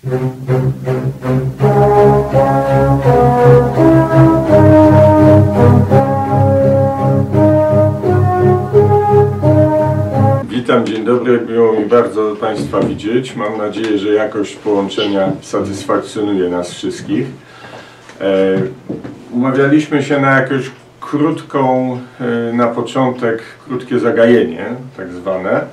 Witam, dzień dobry, miło mi bardzo Państwa widzieć. Mam nadzieję, że jakość połączenia satysfakcjonuje nas wszystkich. Umawialiśmy się na jakąś krótką, na początek, krótkie zagajenie, tak zwane.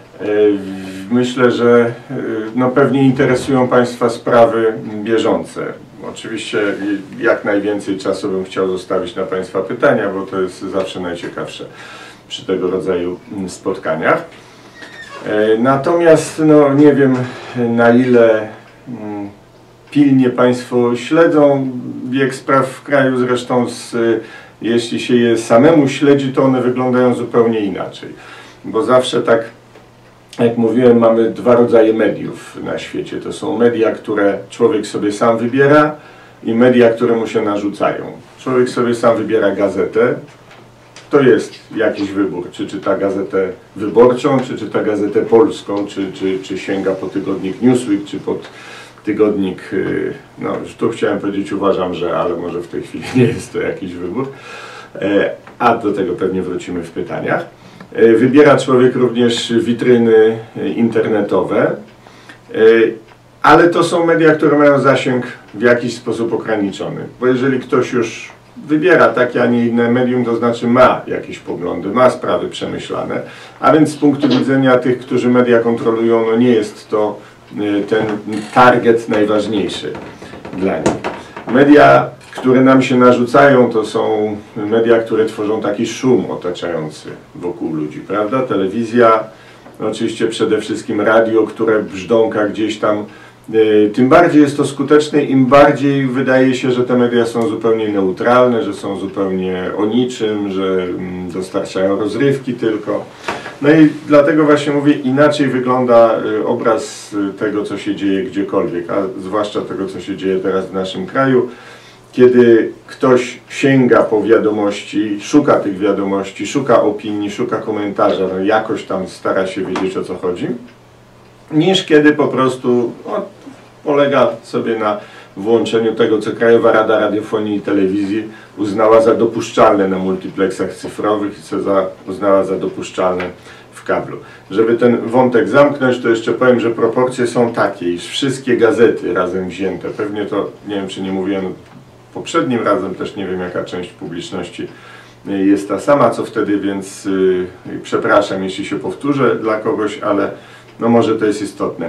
Myślę, że no, pewnie interesują Państwa sprawy bieżące. Oczywiście jak najwięcej czasu bym chciał zostawić na Państwa pytania, bo to jest zawsze najciekawsze przy tego rodzaju spotkaniach. Natomiast no, nie wiem, na ile pilnie Państwo śledzą bieg spraw w kraju, zresztą jeśli się je samemu śledzi, to one wyglądają zupełnie inaczej. Bo zawsze tak, jak mówiłem, mamy dwa rodzaje mediów na świecie. To są media, które człowiek sobie sam wybiera i media, które mu się narzucają. Człowiek sobie sam wybiera gazetę. To jest jakiś wybór, czy czyta gazetę wyborczą, czy czyta gazetę polską, czy sięga po tygodnik Newsweek, czy pod tygodnik, no już tu chciałem powiedzieć, uważam, że, ale może w tej chwili nie jest to jakiś wybór, a do tego pewnie wrócimy w pytaniach. Wybiera człowiek również witryny internetowe, ale to są media, które mają zasięg w jakiś sposób ograniczony, bo jeżeli ktoś już wybiera takie, a nie inne medium, to znaczy ma jakieś poglądy, ma sprawy przemyślane, a więc z punktu widzenia tych, którzy media kontrolują, no nie jest to ten target najważniejszy dla nich. Media, które nam się narzucają, to są media, które tworzą taki szum otaczający wokół ludzi, prawda? Telewizja, oczywiście przede wszystkim radio, które brzdąka gdzieś tam. Tym bardziej jest to skuteczne, im bardziej wydaje się, że te media są zupełnie neutralne, że są zupełnie o niczym, że dostarczają rozrywki tylko. No i dlatego właśnie mówię, inaczej wygląda obraz tego, co się dzieje gdziekolwiek, a zwłaszcza tego, co się dzieje teraz w naszym kraju, kiedy ktoś sięga po wiadomości, szuka tych wiadomości, szuka opinii, szuka komentarza, no jakoś tam stara się wiedzieć, o co chodzi, niż kiedy po prostu polega sobie na włączeniu tego, co Krajowa Rada Radiofonii i Telewizji uznała za dopuszczalne na multiplexach cyfrowych i co uznała za dopuszczalne w kablu. Żeby ten wątek zamknąć, to jeszcze powiem, że proporcje są takie, iż wszystkie gazety razem wzięte, pewnie to, nie wiem, czy nie mówiłem poprzednim razem, też nie wiem, jaka część publiczności jest ta sama, co wtedy, więc przepraszam, jeśli się powtórzę dla kogoś, ale no może to jest istotne.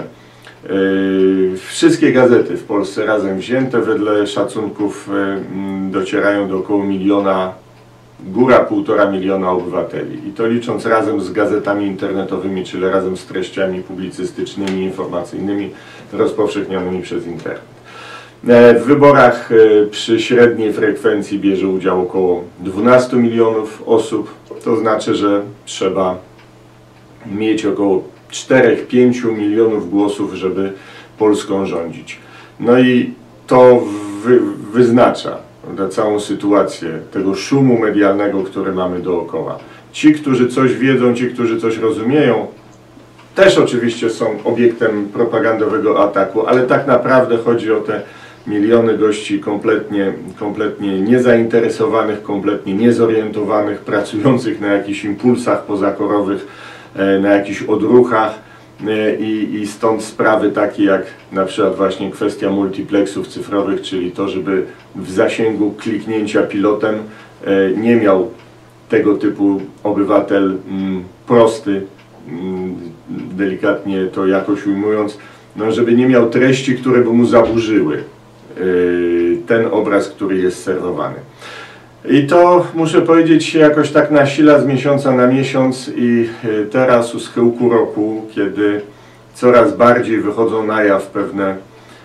Wszystkie gazety w Polsce razem wzięte wedle szacunków docierają do około 1 miliona, góra 1,5 miliona obywateli. I to licząc razem z gazetami internetowymi, czyli razem z treściami publicystycznymi, informacyjnymi rozpowszechnionymi przez internet. W wyborach przy średniej frekwencji bierze udział około 12 milionów osób. To znaczy, że trzeba mieć około 4-5 milionów głosów, żeby Polską rządzić. No i to wyznacza całą sytuację tego szumu medialnego, który mamy dookoła. Ci, którzy coś wiedzą, ci, którzy coś rozumieją, też oczywiście są obiektem propagandowego ataku, ale tak naprawdę chodzi o te miliony gości kompletnie niezainteresowanych, kompletnie niezorientowanych, pracujących na jakichś impulsach pozakorowych, na jakichś odruchach i stąd sprawy takie jak na przykład właśnie kwestia multiplexów cyfrowych, czyli to, żeby w zasięgu kliknięcia pilotem nie miał tego typu obywatel prosty, delikatnie to jakoś ujmując, no żeby nie miał treści, które by mu zaburzyły ten obraz, który jest serwowany. I to, muszę powiedzieć, się jakoś tak nasila z miesiąca na miesiąc i teraz u schyłku roku, kiedy coraz bardziej wychodzą na jaw pewne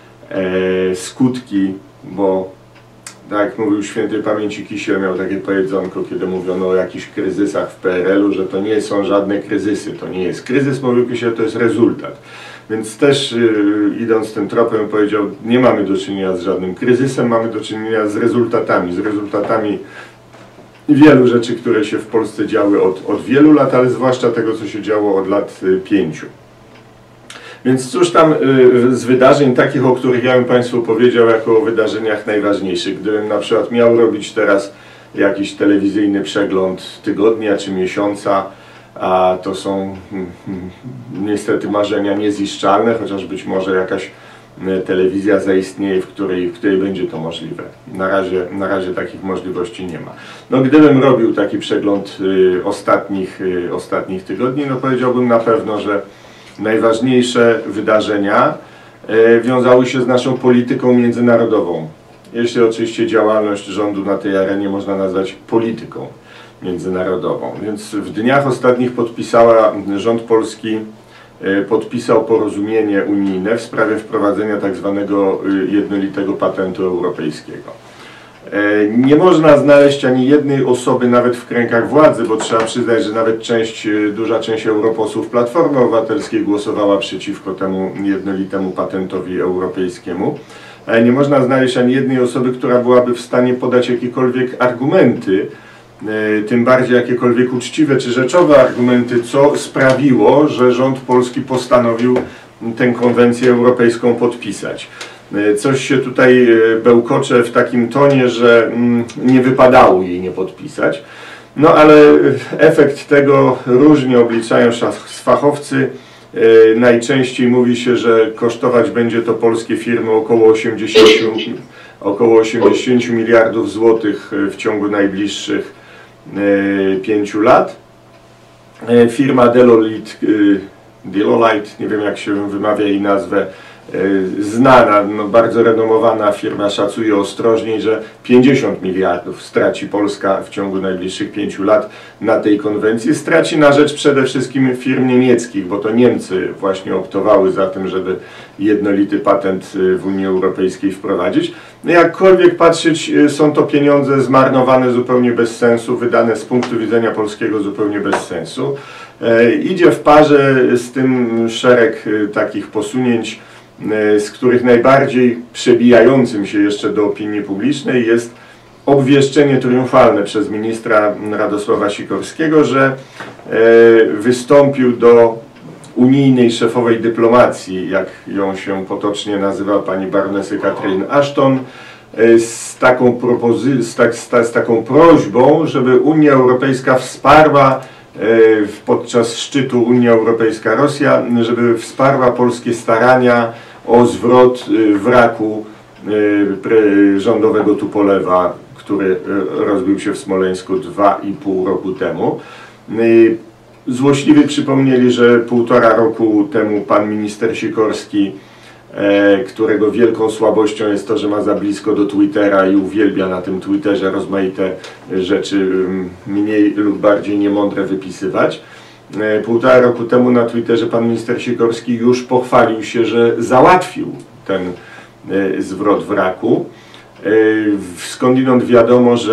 skutki, bo tak jak mówił świętej pamięci Kisiel, miał takie powiedzonko, kiedy mówiono o jakichś kryzysach w PRL-u, że to nie są żadne kryzysy, to nie jest kryzys, mówił Kisiel, to jest rezultat. Więc też idąc tym tropem powiedział, nie mamy do czynienia z żadnym kryzysem, mamy do czynienia z rezultatami wielu rzeczy, które się w Polsce działy od wielu lat, ale zwłaszcza tego, co się działo od lat 5. Więc cóż tam z wydarzeń takich, o których ja bym Państwu powiedział jako o wydarzeniach najważniejszych. Gdybym na przykład miał robić teraz jakiś telewizyjny przegląd tygodnia czy miesiąca, a to są niestety marzenia nieziszczalne, chociaż być może jakaś telewizja zaistnieje, w której będzie to możliwe. Na razie takich możliwości nie ma. No, gdybym robił taki przegląd ostatnich tygodni, no powiedziałbym na pewno, że najważniejsze wydarzenia wiązały się z naszą polityką międzynarodową. Jeśli oczywiście działalność rządu na tej arenie można nazwać polityką międzynarodową. Więc w dniach ostatnich rząd polski podpisał porozumienie unijne w sprawie wprowadzenia tak zwanego jednolitego patentu europejskiego. Nie można znaleźć ani jednej osoby nawet w kręgach władzy, bo trzeba przyznać, że nawet duża część europosłów Platformy Obywatelskiej głosowała przeciwko temu jednolitemu patentowi europejskiemu. Nie można znaleźć ani jednej osoby, która byłaby w stanie podać jakiekolwiek argumenty, tym bardziej jakiekolwiek uczciwe czy rzeczowe argumenty, co sprawiło, że rząd polski postanowił tę konwencję europejską podpisać. Coś się tutaj bełkocze w takim tonie, że nie wypadało jej nie podpisać. No ale efekt tego różnie obliczają fachowcy. Najczęściej mówi się, że kosztować będzie to polskie firmy około 80 miliardów złotych w ciągu najbliższych 5 lat. Firma Deloitte, nie wiem jak się wymawia jej nazwę, znana, no bardzo renomowana firma szacuje ostrożniej, że 50 miliardów straci Polska w ciągu najbliższych 5 lat na tej konwencji. Straci na rzecz przede wszystkim firm niemieckich, bo to Niemcy właśnie optowały za tym, żeby jednolity patent w Unii Europejskiej wprowadzić. No jakkolwiek patrzeć, są to pieniądze zmarnowane zupełnie bez sensu, wydane z punktu widzenia polskiego zupełnie bez sensu. Idzie w parze z tym szereg takich posunięć, z których najbardziej przebijającym się jeszcze do opinii publicznej jest obwieszczenie triumfalne przez ministra Radosława Sikorskiego, że wystąpił do unijnej szefowej dyplomacji, jak ją się potocznie nazywa pani baronesy Catherine Ashton, z taką prośbą, żeby Unia Europejska wsparła podczas szczytu Unia Europejska-Rosja, żeby wsparła polskie starania o zwrot wraku rządowego Tupolewa, który rozbił się w Smoleńsku 2,5 roku temu. Złośliwie przypomnieli, że 1,5 roku temu pan minister Sikorski, którego wielką słabością jest to, że ma za blisko do Twittera i uwielbia na tym Twitterze rozmaite rzeczy mniej lub bardziej niemądre wypisywać. 1,5 roku temu na Twitterze pan minister Sikorski już pochwalił się, że załatwił ten zwrot wraku. Skądinąd wiadomo, że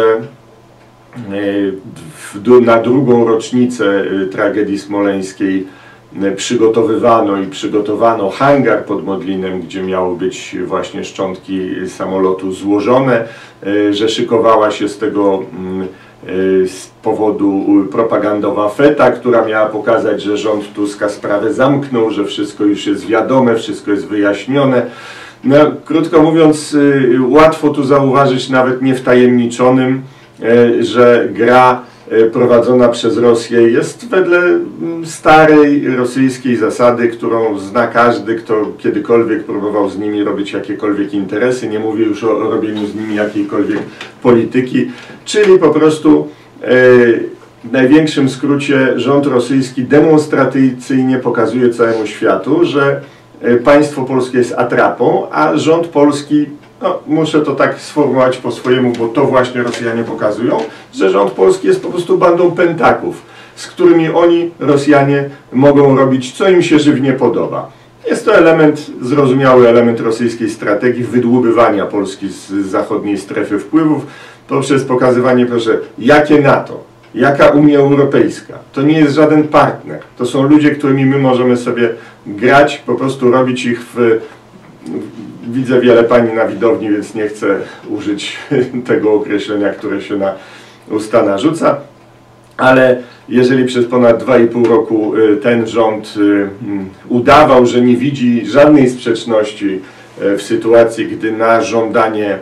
na drugą rocznicę tragedii smoleńskiej przygotowano hangar pod Modlinem, gdzie miały być właśnie szczątki samolotu złożone, że szykowała się z tego z powodu propagandowa feta, która miała pokazać, że rząd Tuska sprawę zamknął, że wszystko już jest wiadome, wszystko jest wyjaśnione. No, krótko mówiąc, łatwo tu zauważyć, nawet niewtajemniczonym, że gra prowadzona przez Rosję jest wedle starej rosyjskiej zasady, którą zna każdy, kto kiedykolwiek próbował z nimi robić jakiekolwiek interesy, nie mówię już o robieniu z nimi jakiejkolwiek polityki, czyli po prostu w największym skrócie rząd rosyjski demonstracyjnie pokazuje całemu światu, że państwo polskie jest atrapą, a rząd polski, no, muszę to tak sformułować po swojemu, bo to właśnie Rosjanie pokazują, że rząd polski jest po prostu bandą pętaków, z którymi oni, Rosjanie, mogą robić, co im się żywnie podoba. Jest to zrozumiały element rosyjskiej strategii wydłubywania Polski z zachodniej strefy wpływów poprzez pokazywanie, proszę, jakie NATO, jaka Unia Europejska. To nie jest żaden partner. To są ludzie, którymi my możemy sobie grać, po prostu robić ich Widzę wiele pani na widowni, więc nie chcę użyć tego określenia, które się na usta narzuca, ale jeżeli przez ponad 2,5 roku ten rząd udawał, że nie widzi żadnej sprzeczności w sytuacji, gdy na żądanie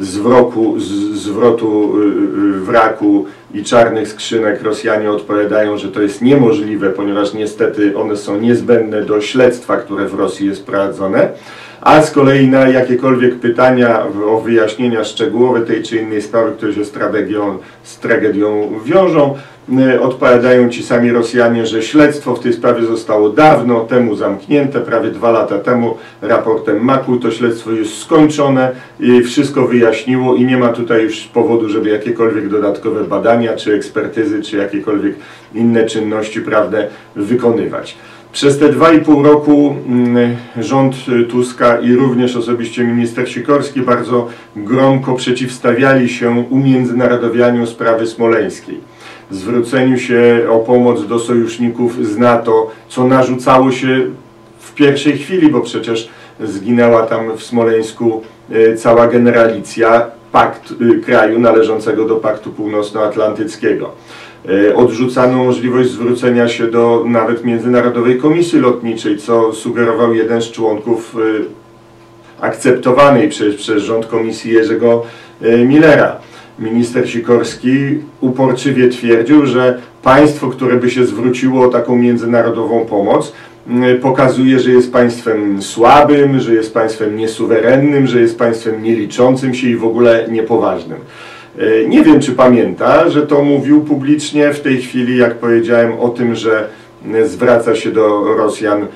zwrotu wraku i czarnych skrzynek Rosjanie odpowiadają, że to jest niemożliwe, ponieważ niestety one są niezbędne do śledztwa, które w Rosji jest prowadzone, a z kolei na jakiekolwiek pytania o wyjaśnienia szczegółowe tej czy innej sprawy, które się z tragedią wiążą, odpowiadają ci sami Rosjanie, że śledztwo w tej sprawie zostało dawno temu zamknięte, prawie 2 lata temu, raportem MAK-u. To śledztwo jest skończone i wszystko wyjaśniło i nie ma tutaj już powodu, żeby jakiekolwiek dodatkowe badania, czy ekspertyzy, czy jakiekolwiek inne czynności prawne wykonywać. Przez te 2,5 roku rząd Tuska i również osobiście minister Sikorski bardzo gromko przeciwstawiali się umiędzynarodowianiu sprawy smoleńskiej, zwróceniu się o pomoc do sojuszników z NATO, co narzucało się w pierwszej chwili, bo przecież zginęła tam w Smoleńsku cała generalicja kraju należącego do Paktu Północnoatlantyckiego. Odrzucano możliwość zwrócenia się do nawet Międzynarodowej Komisji Lotniczej, co sugerował jeden z członków akceptowanej przez rząd komisji Jerzego Millera. Minister Sikorski uporczywie twierdził, że państwo, które by się zwróciło o taką międzynarodową pomoc, pokazuje, że jest państwem słabym, że jest państwem niesuwerennym, że jest państwem nieliczącym się i w ogóle niepoważnym. Nie wiem, czy pamięta, że to mówił publicznie w tej chwili, jak powiedziałem o tym, że zwraca się do Rosjan,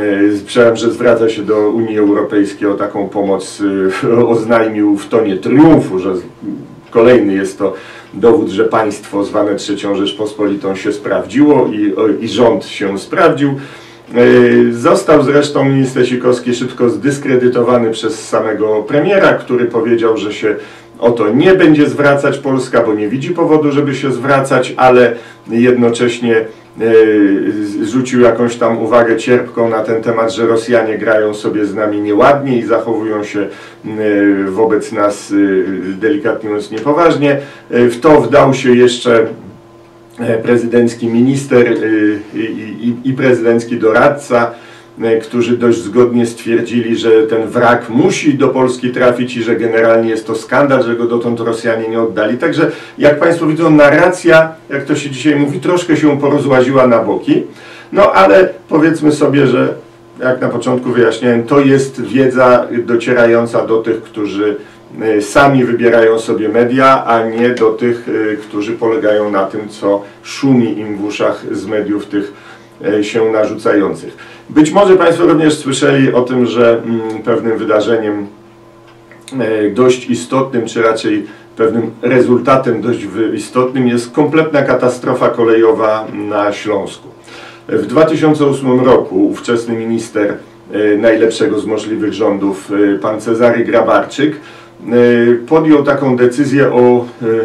że zwraca się do Unii Europejskiej o taką pomoc, oznajmił w tonie triumfu, że kolejny jest to dowód, że państwo zwane III Rzeczpospolitą się sprawdziło i rząd się sprawdził. Został zresztą minister Sikorski szybko zdyskredytowany przez samego premiera, który powiedział, że się o to nie będzie zwracać Polska, bo nie widzi powodu, żeby się zwracać, ale jednocześnie rzucił jakąś tam uwagę cierpką na ten temat, że Rosjanie grają sobie z nami nieładnie i zachowują się wobec nas, delikatnie mówiąc, niepoważnie. W to wdał się jeszcze prezydencki minister i prezydencki doradca, którzy dość zgodnie stwierdzili, że ten wrak musi do Polski trafić i że generalnie jest to skandal, że go dotąd Rosjanie nie oddali. Także jak Państwo widzą, narracja, jak to się dzisiaj mówi, troszkę się porozłaziła na boki. No ale powiedzmy sobie, że jak na początku wyjaśniałem, to jest wiedza docierająca do tych, którzy sami wybierają sobie media, a nie do tych, którzy polegają na tym, co szumi im w uszach z mediów tych się narzucających. Być może Państwo również słyszeli o tym, że pewnym wydarzeniem dość istotnym, czy raczej pewnym rezultatem dość istotnym jest kompletna katastrofa kolejowa na Śląsku. W 2008 roku ówczesny minister najlepszego z możliwych rządów, pan Cezary Grabarczyk, podjął taką decyzję o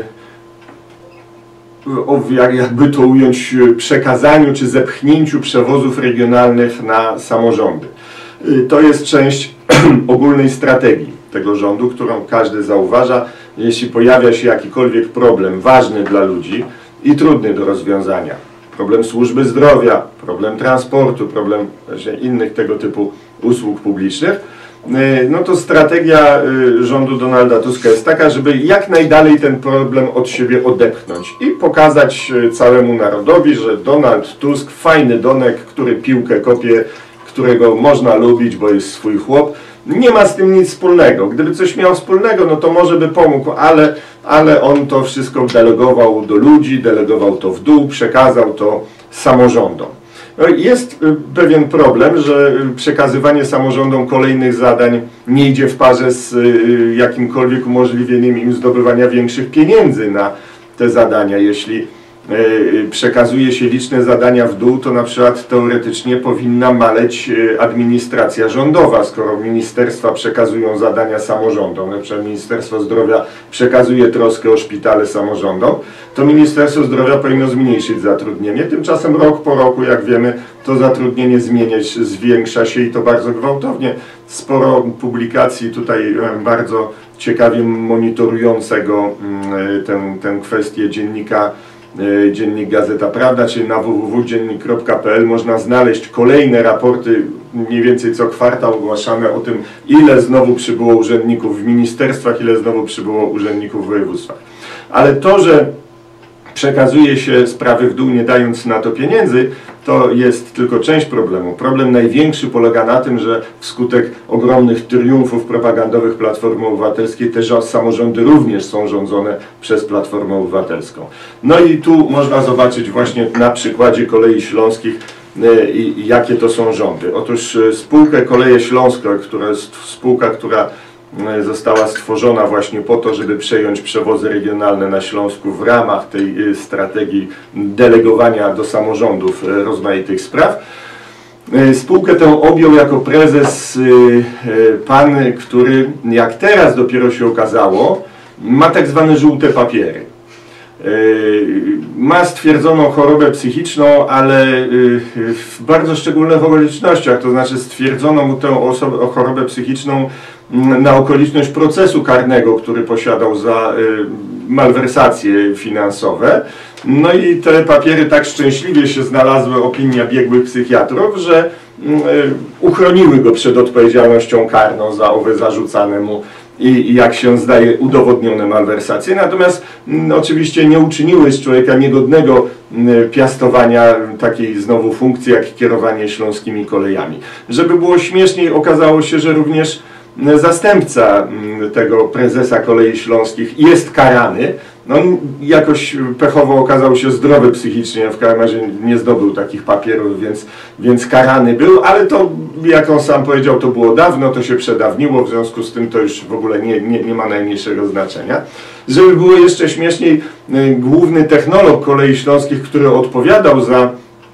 jakby to ująć, przekazaniu czy zepchnięciu przewozów regionalnych na samorządy. To jest część ogólnej strategii tego rządu, którą każdy zauważa. Jeśli pojawia się jakikolwiek problem ważny dla ludzi i trudny do rozwiązania, problem służby zdrowia, problem transportu, problem innych tego typu usług publicznych, no to strategia rządu Donalda Tuska jest taka, żeby jak najdalej ten problem od siebie odepchnąć i pokazać całemu narodowi, że Donald Tusk, fajny Donek, który piłkę kopie, którego można lubić, bo jest swój chłop, nie ma z tym nic wspólnego. Gdyby coś miał wspólnego, no to może by pomógł, ale on to wszystko delegował do ludzi, delegował to w dół, przekazał to samorządom. No jest pewien problem, że przekazywanie samorządom kolejnych zadań nie idzie w parze z jakimkolwiek umożliwieniem im zdobywania większych pieniędzy na te zadania. Jeśli przekazuje się liczne zadania w dół, to na przykład teoretycznie powinna maleć administracja rządowa, skoro ministerstwa przekazują zadania samorządom, na przykład Ministerstwo Zdrowia przekazuje troskę o szpitale samorządom, to Ministerstwo Zdrowia powinno zmniejszyć zatrudnienie. Tymczasem rok po roku, jak wiemy, to zatrudnienie zwiększa się i to bardzo gwałtownie. Sporo publikacji tutaj bardzo ciekawie monitorującego tę kwestię dziennika Dziennik Gazeta Prawda, czyli na www.dziennik.pl można znaleźć kolejne raporty, mniej więcej co kwartał ogłaszane o tym, ile znowu przybyło urzędników w ministerstwach, ile znowu przybyło urzędników w województwach. Ale to, że przekazuje się sprawy w dół, nie dając na to pieniędzy, to jest tylko część problemu. Problem największy polega na tym, że wskutek ogromnych triumfów propagandowych Platformy Obywatelskiej te samorządy również są rządzone przez Platformę Obywatelską. No i tu można zobaczyć właśnie na przykładzie Kolei Śląskich, jakie to są rządy. Otóż spółkę Koleje Śląskie, która jest spółka, która została stworzona właśnie po to, żeby przejąć przewozy regionalne na Śląsku w ramach tej strategii delegowania do samorządów rozmaitych spraw. Spółkę tę objął jako prezes pan, który, jak teraz dopiero się okazało, ma tak zwane żółte papiery. Ma stwierdzoną chorobę psychiczną, ale w bardzo szczególnych okolicznościach, to znaczy stwierdzono mu tę chorobę psychiczną na okoliczność procesu karnego, który posiadał za malwersacje finansowe. No i te papiery tak szczęśliwie się znalazły, opinia biegłych psychiatrów, że uchroniły go przed odpowiedzialnością karną za owe zarzucane mu i jak się zdaje udowodnione malwersacje. Natomiast oczywiście nie uczyniły z człowieka niegodnego piastowania takiej znowu funkcji jak kierowanie śląskimi kolejami. Żeby było śmieszniej, okazało się, że również zastępca tego prezesa Kolei Śląskich jest karany. On jakoś pechowo okazał się zdrowy psychicznie, w każdym razie nie zdobył takich papierów, więc karany był, ale to, jak on sam powiedział, to było dawno, to się przedawniło, w związku z tym to już w ogóle nie ma najmniejszego znaczenia. Żeby było jeszcze śmieszniej, główny technolog Kolei Śląskich, który odpowiadał za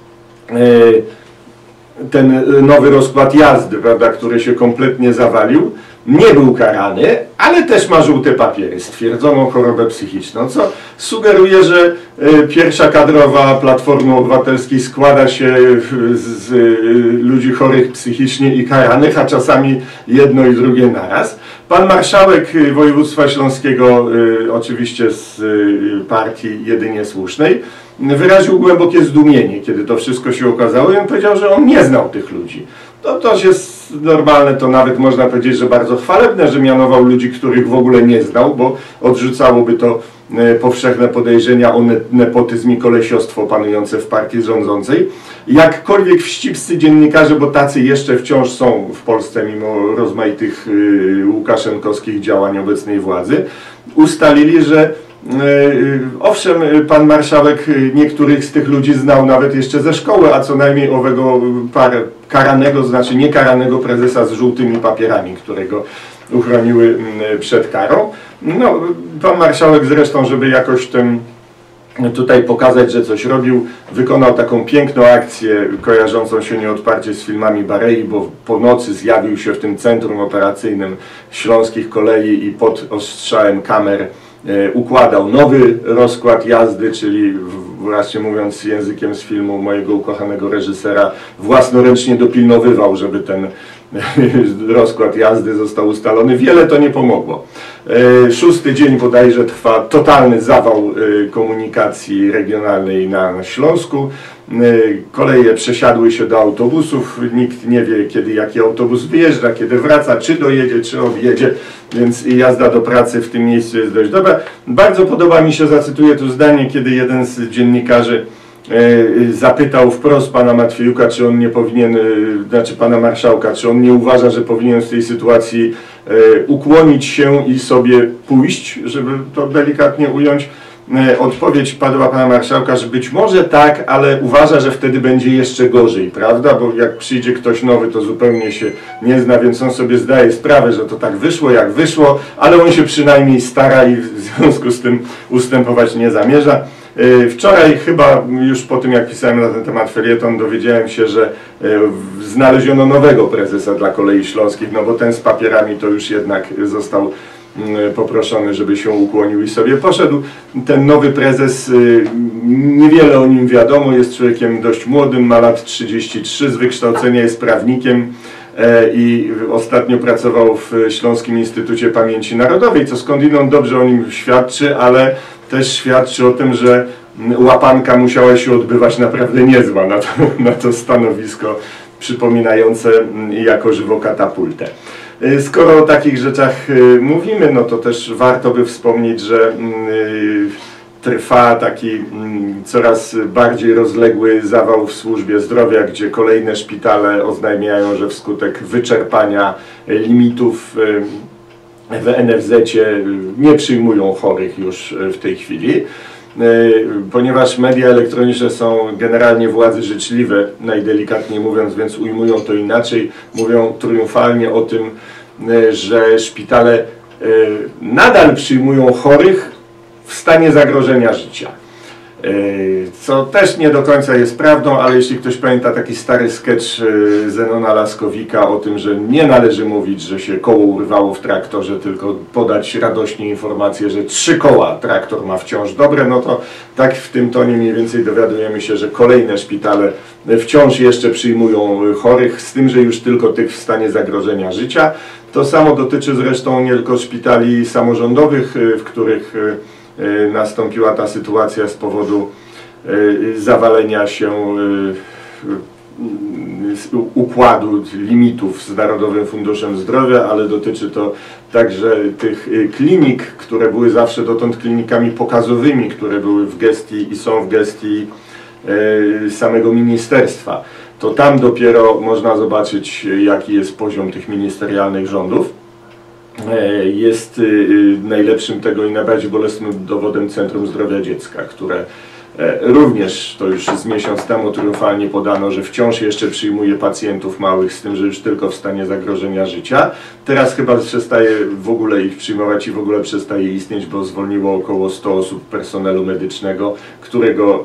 ten nowy rozkład jazdy, prawda, który się kompletnie zawalił, nie był karany, ale też ma żółte papiery, stwierdzoną chorobę psychiczną, co sugeruje, że pierwsza kadrowa Platformy Obywatelskiej składa się z ludzi chorych psychicznie i karanych, a czasami jedno i drugie naraz. Pan marszałek województwa śląskiego, oczywiście z partii jedynie słusznej, wyraził głębokie zdumienie, kiedy to wszystko się okazało, i on powiedział, że on nie znał tych ludzi. To jest normalne, to nawet można powiedzieć, że bardzo chwalebne, że mianował ludzi, których w ogóle nie znał, bo odrzucałoby to powszechne podejrzenia o nepotyzm i kolesiostwo panujące w partii rządzącej. Jakkolwiek wścibscy dziennikarze, bo tacy jeszcze wciąż są w Polsce mimo rozmaitych łukaszenkowskich działań obecnej władzy, ustalili, że owszem, pan marszałek niektórych z tych ludzi znał nawet jeszcze ze szkoły, a co najmniej owego karanego, znaczy niekaranego prezesa z żółtymi papierami, którego uchroniły przed karą. No, pan marszałek zresztą, żeby jakoś tutaj pokazać, że coś robił, wykonał taką piękną akcję kojarzącą się nieodparcie z filmami Barei, bo po nocy zjawił się w tym centrum operacyjnym Śląskich Kolei i pod ostrzałem kamer układał nowy rozkład jazdy, czyli właśnie mówiąc językiem z filmu mojego ukochanego reżysera, własnoręcznie dopilnowywał, żeby ten rozkład jazdy został ustalony. Wiele to nie pomogło. 6. dzień bodajże trwa totalny zawał komunikacji regionalnej na Śląsku. Koleje przesiadły się do autobusów. Nikt nie wie, kiedy jaki autobus wyjeżdża, kiedy wraca, czy dojedzie, czy odjedzie, więc jazda do pracy w tym miejscu jest dość dobra. Bardzo podoba mi się, zacytuję tu zdanie, kiedy jeden z dziennikarzy zapytał wprost pana Matwiejuka, czy on nie powinien, znaczy pana marszałka, czy on nie uważa, że powinien w tej sytuacji ukłonić się i sobie pójść, żeby to delikatnie ująć. Odpowiedź padła pana marszałka, że być może tak, ale uważa, że wtedy będzie jeszcze gorzej, prawda? Bo jak przyjdzie ktoś nowy, to zupełnie się nie zna, więc on sobie zdaje sprawę, że to tak wyszło, jak wyszło, ale on się przynajmniej stara i w związku z tym ustępować nie zamierza. Wczoraj chyba już po tym, jak pisałem na ten temat felieton, dowiedziałem się, że znaleziono nowego prezesa dla Kolei Śląskich, no bo ten z papierami to już jednak został poproszony, żeby się ukłonił i sobie poszedł. Ten nowy prezes, niewiele o nim wiadomo, jest człowiekiem dość młodym, ma lat 33, z wykształcenia jest prawnikiem i ostatnio pracował w Śląskim Instytucie Pamięci Narodowej, co skądinąd dobrze o nim świadczy, ale też świadczy o tym, że łapanka musiała się odbywać naprawdę niezła na to stanowisko przypominające jako żywo katapultę. Skoro o takich rzeczach mówimy, no to też warto by wspomnieć, że trwa taki coraz bardziej rozległy zawał w służbie zdrowia, gdzie kolejne szpitale oznajmiają, że wskutek wyczerpania limitów w NFZ-cie nie przyjmują chorych już w tej chwili. Ponieważ media elektroniczne są generalnie władzy życzliwe, najdelikatniej mówiąc, więc ujmują to inaczej, mówią triumfalnie o tym, że szpitale nadal przyjmują chorych w stanie zagrożenia życia. Co też nie do końca jest prawdą, ale jeśli ktoś pamięta taki stary sketch Zenona Laskowika o tym, że nie należy mówić, że się koło urwało w traktorze, tylko podać radośnie informację, że 3 koła traktor ma wciąż dobre, no to tak w tym tonie mniej więcej dowiadujemy się, że kolejne szpitale wciąż jeszcze przyjmują chorych, z tym, że już tylko tych w stanie zagrożenia życia. To samo dotyczy zresztą nie tylko szpitali samorządowych, w których nastąpiła ta sytuacja z powodu zawalenia się układu limitów z Narodowym Funduszem Zdrowia, ale dotyczy to także tych klinik, które były zawsze dotąd klinikami pokazowymi, które były w gestii i są w gestii samego ministerstwa. To tam dopiero można zobaczyć, jaki jest poziom tych ministerialnych rządów. Jest najlepszym tego i najbardziej bolesnym dowodem Centrum Zdrowia Dziecka, które również to już z miesiąc temu triumfalnie podano, że wciąż jeszcze przyjmuje pacjentów małych, z tym, że już tylko w stanie zagrożenia życia. Teraz chyba przestaje w ogóle ich przyjmować i w ogóle przestaje istnieć, bo zwolniło około 100 osób personelu medycznego, którego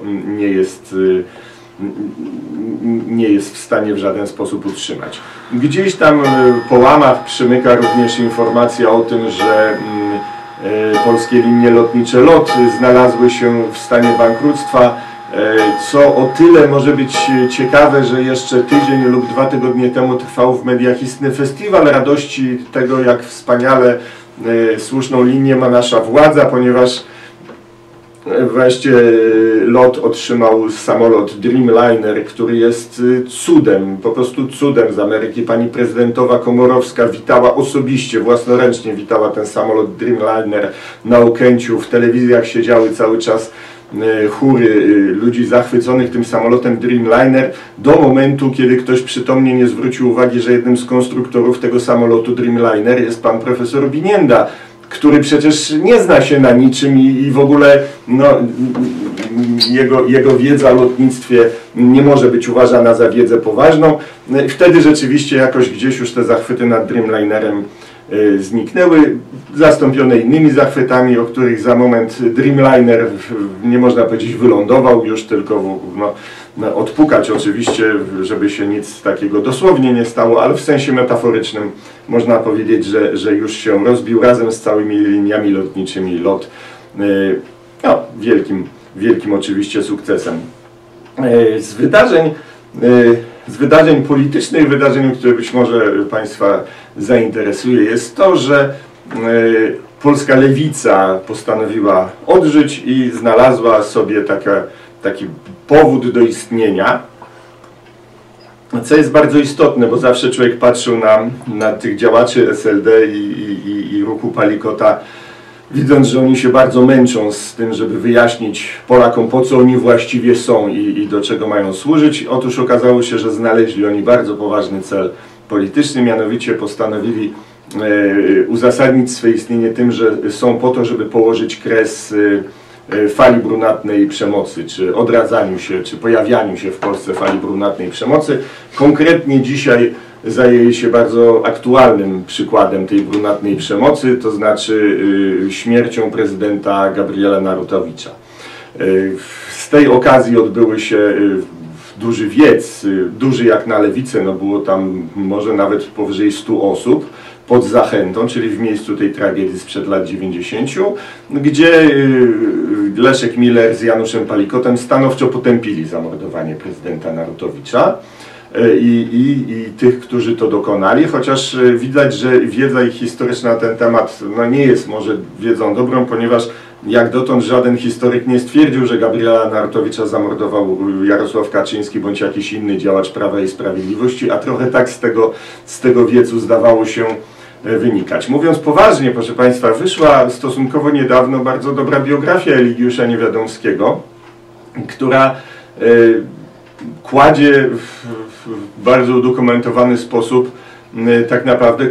nie jest w stanie w żaden sposób utrzymać. Gdzieś tam po łamach przemyka również informacja o tym, że polskie linie lotnicze LOT znalazły się w stanie bankructwa, co o tyle może być ciekawe, że jeszcze tydzień lub 2 tygodnie temu trwał w mediach istny festiwal radości tego, jak wspaniale słuszną linię ma nasza władza, ponieważ wreszcie LOT otrzymał samolot Dreamliner, który jest cudem, po prostu cudem z Ameryki. Pani prezydentowa Komorowska witała osobiście, własnoręcznie witała ten samolot Dreamliner na Okęciu. W telewizjach siedziały cały czas chóry ludzi zachwyconych tym samolotem Dreamliner do momentu, kiedy ktoś przytomnie nie zwrócił uwagi, że jednym z konstruktorów tego samolotu Dreamliner jest pan profesor Binienda, który przecież nie zna się na niczym i w ogóle no, jego wiedza o lotnictwie nie może być uważana za wiedzę poważną. Wtedy rzeczywiście jakoś gdzieś już te zachwyty nad Dreamlinerem zniknęły, zastąpione innymi zachwytami, o których za moment Dreamliner, nie można powiedzieć wylądował, już tylko odpukać oczywiście, żeby się nic takiego dosłownie nie stało, ale w sensie metaforycznym można powiedzieć, że już się rozbił razem z całymi liniami lotniczymi LOT. No, wielkim oczywiście sukcesem. Z wydarzeń politycznych, wydarzeniem, które być może Państwa zainteresuje, jest to, że polska lewica postanowiła odżyć i znalazła sobie taki powód do istnienia, co jest bardzo istotne, bo zawsze człowiek patrzył na tych działaczy SLD i ruchu Palikota, widząc, że oni się bardzo męczą z tym, żeby wyjaśnić Polakom, po co oni właściwie są i do czego mają służyć. Otóż okazało się, że znaleźli oni bardzo poważny cel polityczny, mianowicie postanowili uzasadnić swoje istnienie tym, że są po to, żeby położyć kres fali brunatnej przemocy, czy odradzaniu się, czy pojawianiu się w Polsce fali brunatnej przemocy. Konkretnie dzisiaj zajęli się bardzo aktualnym przykładem tej brunatnej przemocy, to znaczy śmiercią prezydenta Gabriela Narutowicza. Z tej okazji odbyły się duży wiec, duży jak na lewicę, no było tam może nawet powyżej 100 osób, pod Zachętą, czyli w miejscu tej tragedii sprzed lat 90, gdzie Leszek Miller z Januszem Palikotem stanowczo potępili zamordowanie prezydenta Narutowicza. i tych, którzy to dokonali, chociaż widać, że wiedza ich historyczna na ten temat no, nie jest może wiedzą dobrą, ponieważ jak dotąd żaden historyk nie stwierdził, że Gabriela Narutowicza zamordował Jarosław Kaczyński bądź jakiś inny działacz Prawa i Sprawiedliwości, a trochę tak z tego wiecu zdawało się wynikać. Mówiąc poważnie, proszę Państwa, wyszła stosunkowo niedawno bardzo dobra biografia Eligiusza Niewiadomskiego, która kładzie w bardzo udokumentowany sposób, tak naprawdę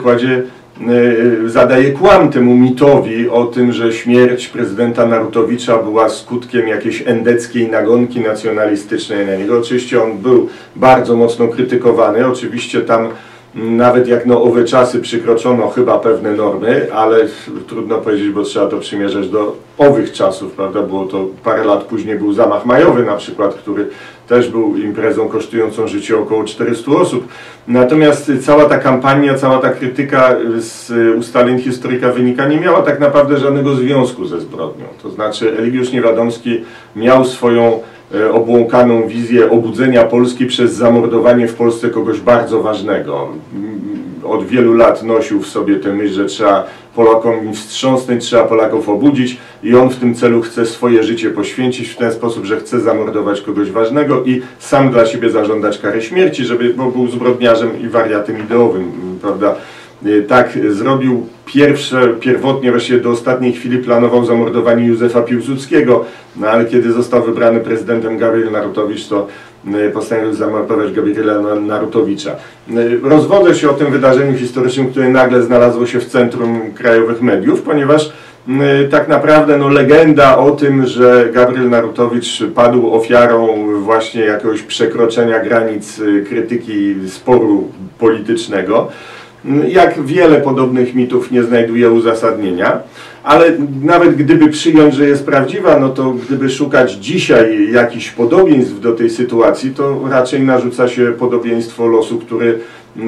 zadaje kłam temu mitowi o tym, że śmierć prezydenta Narutowicza była skutkiem jakiejś endeckiej nagonki nacjonalistycznej na niego. Oczywiście on był bardzo mocno krytykowany, oczywiście tam nawet jak na owe czasy przykroczono chyba pewne normy, ale trudno powiedzieć, bo trzeba to przymierzać do owych czasów, prawda? Było to parę lat później, był zamach majowy na przykład, który też był imprezą kosztującą życie około 400 osób. Natomiast cała ta kampania, cała ta krytyka z ustaleń historyka wynika nie miała tak naprawdę żadnego związku ze zbrodnią. To znaczy Eligiusz Niewiadomski miał swoją obłąkaną wizję obudzenia Polski przez zamordowanie w Polsce kogoś bardzo ważnego. Od wielu lat nosił w sobie tę myśl, że trzeba Polakom wstrząsnąć, trzeba Polaków obudzić i on w tym celu chce swoje życie poświęcić w ten sposób, że chce zamordować kogoś ważnego i sam dla siebie zażądać kary śmierci, bo był zbrodniarzem i wariatem ideowym, prawda? Tak zrobił pierwotnie, właściwie do ostatniej chwili planował zamordowanie Józefa Piłsudskiego, no ale kiedy został wybrany prezydentem Gabriel Narutowicz, to postanowił zamordować Gabriela Narutowicza. Rozwodzę się o tym wydarzeniu historycznym, które nagle znalazło się w centrum krajowych mediów, ponieważ tak naprawdę no, legenda o tym, że Gabriel Narutowicz padł ofiarą właśnie jakiegoś przekroczenia granic krytyki sporu politycznego, jak wiele podobnych mitów nie znajduje uzasadnienia, ale nawet gdyby przyjąć, że jest prawdziwa, no to gdyby szukać dzisiaj jakichś podobieństw do tej sytuacji, to raczej narzuca się podobieństwo losu, który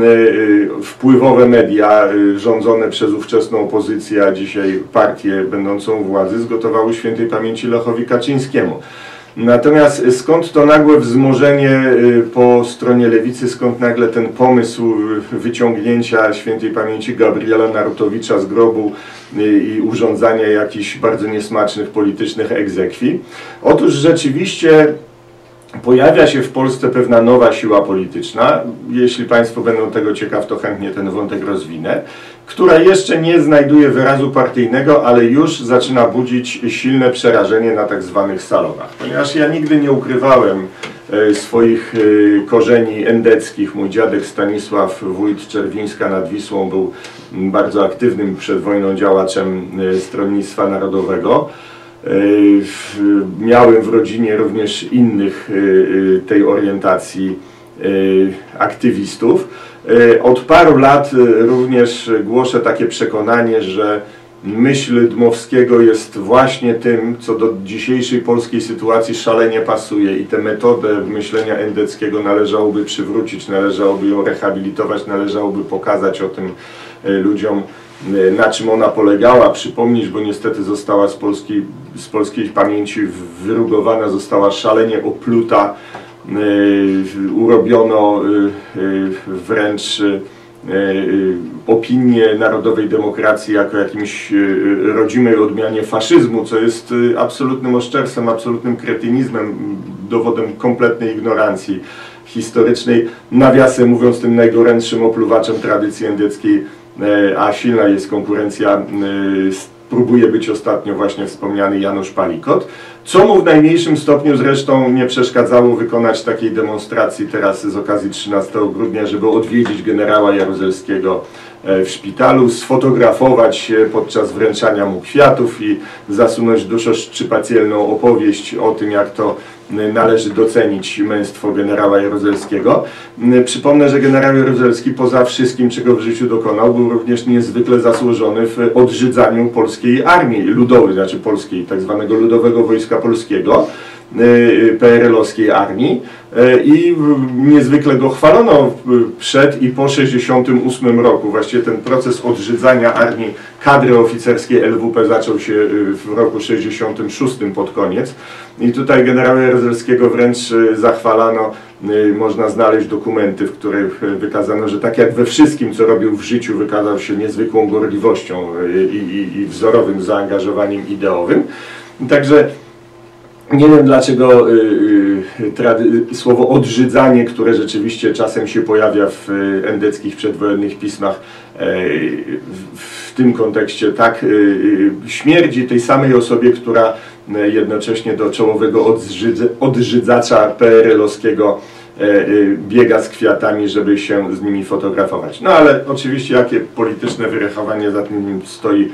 wpływowe media rządzone przez ówczesną opozycję, a dzisiaj partię będącą u władzy zgotowały świętej pamięci Lechowi Kaczyńskiemu. Natomiast skąd to nagłe wzmożenie po stronie lewicy, skąd nagle ten pomysł wyciągnięcia świętej pamięci Gabriela Narutowicza z grobu i urządzania jakichś bardzo niesmacznych politycznych egzekwii? Otóż rzeczywiście pojawia się w Polsce pewna nowa siła polityczna, jeśli Państwo będą tego ciekaw, to chętnie ten wątek rozwinę, która jeszcze nie znajduje wyrazu partyjnego, ale już zaczyna budzić silne przerażenie na tak zwanych salonach. Ponieważ ja nigdy nie ukrywałem swoich korzeni endeckich. Mój dziadek Stanisław, wójt Czerwińska nad Wisłą, był bardzo aktywnym przed wojną działaczem Stronnictwa Narodowego. Miałem w rodzinie również innych tej orientacji aktywistów. Od paru lat również głoszę takie przekonanie, że myśl Dmowskiego jest właśnie tym, co do dzisiejszej polskiej sytuacji szalenie pasuje i tę metodę myślenia endeckiego należałoby przywrócić, należałoby ją rehabilitować, należałoby pokazać o tym ludziom, na czym ona polegała, przypomnieć, bo niestety została z polskiej pamięci wyrugowana, została szalenie opluta, urobiono wręcz opinię narodowej demokracji jako jakimś rodzimej odmianie faszyzmu, co jest absolutnym oszczerstwem, absolutnym kretynizmem, dowodem kompletnej ignorancji historycznej, nawiasem mówiąc tym najgorętszym opluwaczem tradycji endeckiej, a silna jest konkurencja, próbuje być ostatnio właśnie wspomniany Janusz Palikot, co mu w najmniejszym stopniu zresztą nie przeszkadzało wykonać takiej demonstracji teraz z okazji 13 grudnia, żeby odwiedzić generała Jaruzelskiego w szpitalu, sfotografować się podczas wręczania mu kwiatów i zasunąć duszoszczypacjelną opowieść o tym, jak to należy docenić męstwo generała Jaruzelskiego. Przypomnę, że generał Jaruzelski poza wszystkim, czego w życiu dokonał, był również niezwykle zasłużony w odżydzaniu polskiej armii ludowej, znaczy polskiej, tak zwanego Ludowego Wojska Polskiego, PRL-owskiej armii, i niezwykle go chwalono przed i po 1968 roku. Właściwie ten proces odżydzania armii, kadry oficerskiej LWP zaczął się w roku 1966 pod koniec i tutaj generała Jaruzelskiego wręcz zachwalano można znaleźć dokumenty, w których wykazano, że tak jak we wszystkim, co robił w życiu, wykazał się niezwykłą gorliwością i wzorowym zaangażowaniem ideowym. Także nie wiem, dlaczego słowo odżydzanie, które rzeczywiście czasem się pojawia w endeckich przedwojennych pismach, w tym kontekście tak śmierdzi tej samej osobie, która jednocześnie do czołowego odżydzacza PRL-owskiego biega z kwiatami, żeby się z nimi fotografować. No ale oczywiście jakie polityczne wyrachowanie za tym stoi,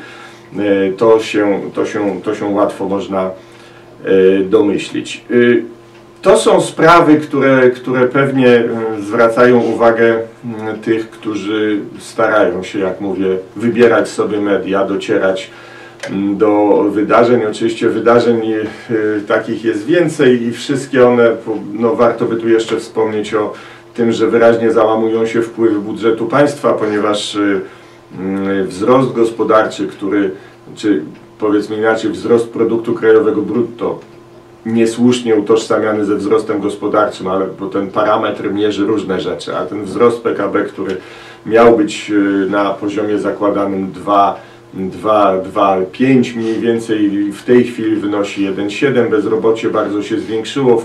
to się łatwo można domyślić. To są sprawy, które pewnie zwracają uwagę tych, którzy starają się, jak mówię, wybierać sobie media, docierać do wydarzeń. Oczywiście wydarzeń takich jest więcej i wszystkie one, no warto by tu jeszcze wspomnieć o tym, że wyraźnie załamują się wpływy budżetu państwa, ponieważ wzrost gospodarczy, czy powiedzmy inaczej, wzrost produktu krajowego brutto, niesłusznie utożsamiany ze wzrostem gospodarczym, bo ten parametr mierzy różne rzeczy, a ten wzrost PKB, który miał być na poziomie zakładanym 2,5 mniej więcej, w tej chwili wynosi 1,7, bezrobocie bardzo się zwiększyło,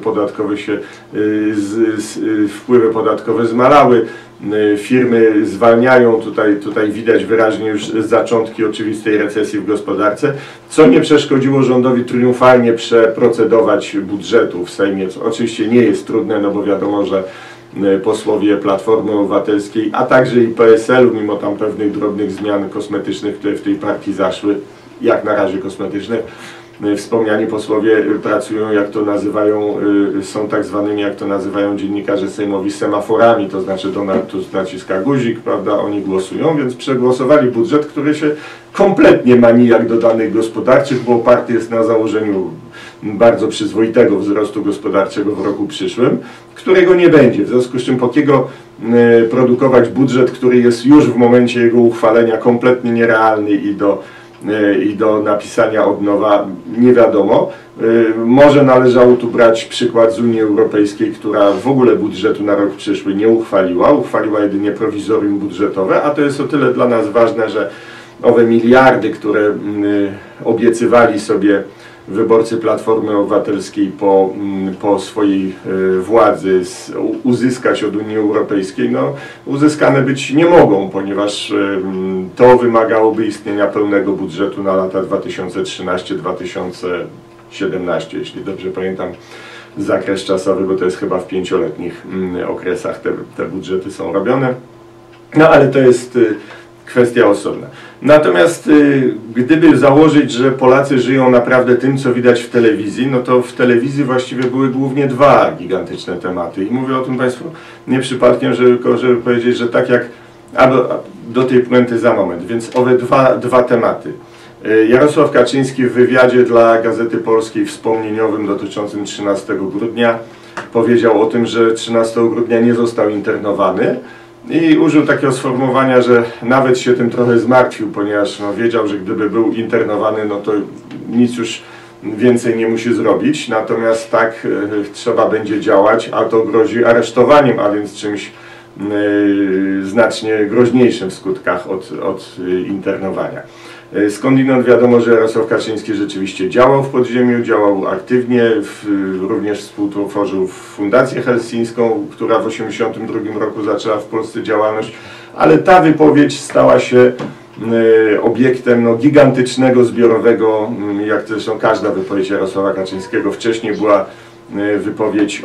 wpływy podatkowe zmalały, firmy zwalniają, tutaj widać wyraźnie już zaczątki oczywistej recesji w gospodarce, co nie przeszkodziło rządowi triumfalnie przeprocedować budżetu w Sejmie, co oczywiście nie jest trudne, no bo wiadomo, że posłowie Platformy Obywatelskiej, a także i PSL-u, mimo tam pewnych drobnych zmian kosmetycznych, które w tej partii zaszły, jak na razie kosmetycznych, wspomniani posłowie pracują, jak to nazywają, są tak zwanymi, jak to nazywają dziennikarze sejmowi, semaforami, to znaczy Donald Tusk naciska guzik, prawda, oni głosują, więc przegłosowali budżet, który się kompletnie ma nijak do danych gospodarczych, bo oparty jest na założeniu bardzo przyzwoitego wzrostu gospodarczego w roku przyszłym, którego nie będzie, w związku z czym po kiego produkować budżet, który jest już w momencie jego uchwalenia kompletnie nierealny i do napisania od nowa, nie wiadomo. Może należało tu brać przykład z Unii Europejskiej, która w ogóle budżetu na rok przyszły nie uchwaliła jedynie prowizorium budżetowe, a to jest o tyle dla nas ważne, że owe miliardy, które obiecywali sobie wyborcy Platformy Obywatelskiej po swojej władzy uzyskać od Unii Europejskiej, no, uzyskane być nie mogą, ponieważ to wymagałoby istnienia pełnego budżetu na lata 2013-2017, jeśli dobrze pamiętam zakres czasowy, bo to jest chyba w 5-letnich okresach te budżety są robione. No ale to jest kwestia osobna. Natomiast gdyby założyć, że Polacy żyją naprawdę tym, co widać w telewizji, no to w telewizji właściwie były głównie dwa gigantyczne tematy. I mówię o tym Państwu nie przypadkiem, żeby powiedzieć, że tak jak... do tej puenty za moment. Więc owe dwa tematy. Jarosław Kaczyński w wywiadzie dla Gazety Polskiej wspomnieniowym dotyczącym 13 grudnia powiedział o tym, że 13 grudnia nie został internowany. I użył takiego sformułowania, że nawet się tym trochę zmartwił, ponieważ no, wiedział, że gdyby był internowany, no to nic już więcej nie musi zrobić. Natomiast tak trzeba będzie działać, a to grozi aresztowaniem, a więc czymś znacznie groźniejszym w skutkach od internowania. Skądinąd wiadomo, że Jarosław Kaczyński rzeczywiście działał w podziemiu, działał aktywnie, również współtworzył Fundację Helsińską, która w 1982 roku zaczęła w Polsce działalność, ale ta wypowiedź stała się obiektem gigantycznego, zbiorowego, jak zresztą każda wypowiedź Jarosława Kaczyńskiego. Wcześniej była wypowiedź